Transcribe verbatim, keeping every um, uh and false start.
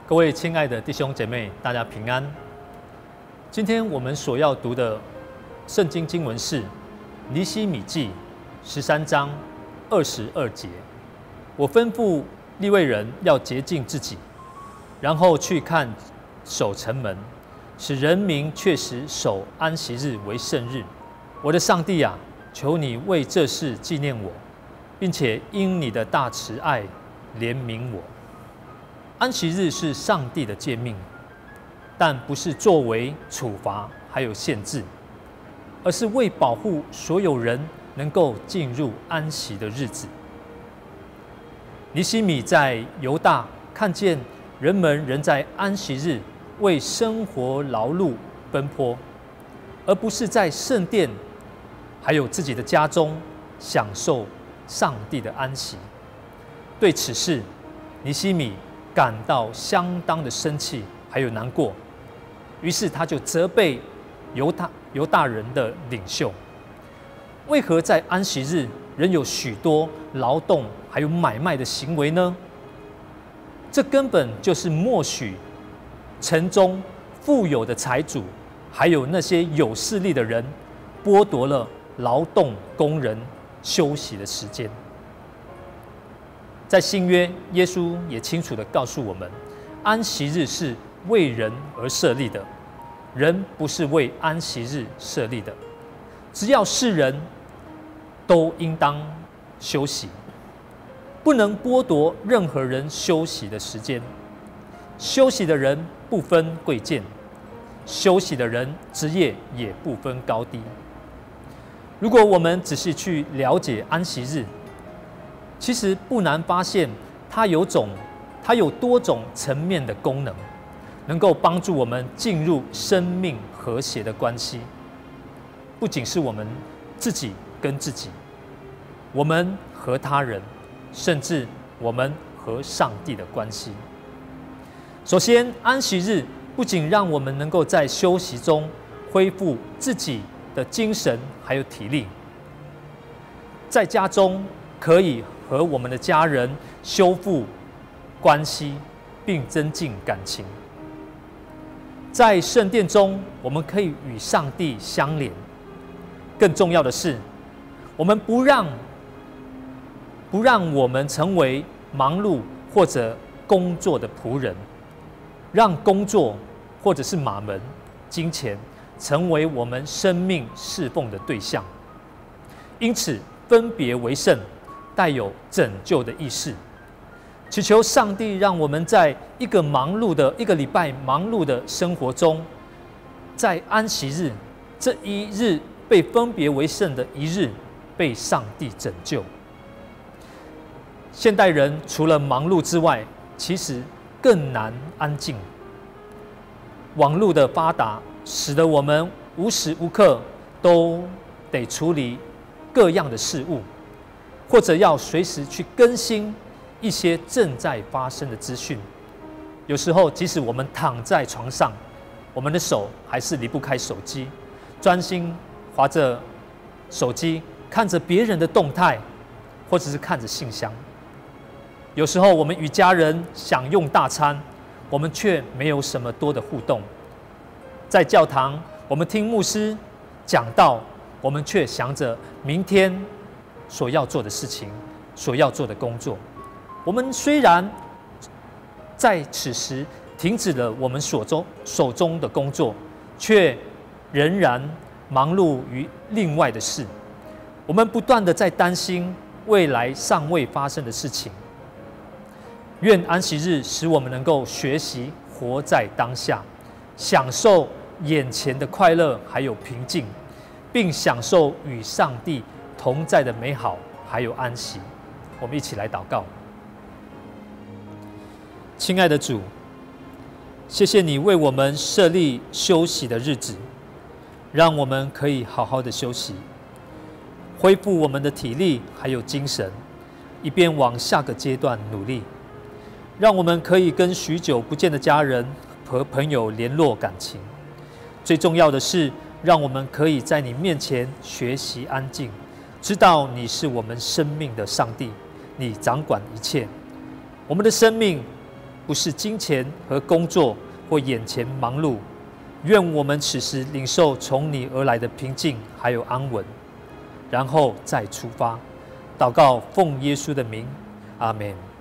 各位亲爱的弟兄姐妹，大家平安。今天我们所要读的圣经经文是尼希米记十三章二十二节。我吩咐利未人要洁净自己，然后去看守城门，使人民确实守安息日为圣日。我的上帝啊，求你为这事纪念我，并且因你的大慈爱怜悯我。安息日是上帝的诫命，但不是作为处罚还有限制，而是为保护所有人能够进入安息的日子。尼希米在犹大看见人们仍在安息日为生活劳碌奔波，而不是在圣殿还有自己的家中享受上帝的安息。对此事，尼希米感到相当的生气，还有难过，于是他就责备犹大犹大人的领袖，为何在安息日仍有许多劳动还有买卖的行为呢？这根本就是默许城中富有的财主，还有那些有势力的人，剥夺了劳动工人休息的时间。在新约，耶稣也清楚地告诉我们，安息日是为人而设立的，人不是为安息日设立的。只要是人，都应当休息，不能剥夺任何人休息的时间。休息的人不分贵贱，休息的人职业也不分高低。如果我们仔细去了解安息日，其实不难发现，它有种，它有多种层面的功能，能够帮助我们进入生命和谐的关系。不仅是我们自己跟自己，我们和他人，甚至我们和上帝的关系。首先，安息日不仅让我们能够在休息中恢复自己的精神还有体力，在家中可以和我们的家人修复关系，并增进感情。在圣殿中，我们可以与上帝相连。更重要的是，我们不让不让我们成为忙碌或者工作的仆人，让工作或者是马门、金钱成为我们生命侍奉的对象。因此，分别为圣带有拯救的意识，祈求上帝让我们在一个忙碌的一个礼拜忙碌的生活中，在安息日这一日被分别为圣的一日，被上帝拯救。现代人除了忙碌之外，其实更难安静。网络的发达，使得我们无时无刻都得处理各样的事物，或者要随时去更新一些正在发生的资讯。有时候，即使我们躺在床上，我们的手还是离不开手机，专心滑着手机，看着别人的动态，或者是看着信箱。有时候，我们与家人享用大餐，我们却没有什么多的互动。在教堂，我们听牧师讲道，我们却想着明天所要做的事情，所要做的工作。我们虽然在此时停止了我们手中手中的工作，却仍然忙碌于另外的事。我们不断的在担心未来尚未发生的事情。愿安息日使我们能够学习活在当下，享受眼前的快乐还有平静，并享受与上帝同在的美好还有安息。我们一起来祷告。亲爱的主，谢谢你为我们设立休息的日子，让我们可以好好的休息，恢复我们的体力还有精神，以便往下个阶段努力。让我们可以跟许久不见的家人和朋友联络感情。最重要的是，让我们可以在你面前学习安静，知道你是我们生命的上帝，你掌管一切。我们的生命不是金钱和工作或眼前忙碌。愿我们此时领受从你而来的平静还有安稳，然后再出发。祷告奉耶稣的名，阿们。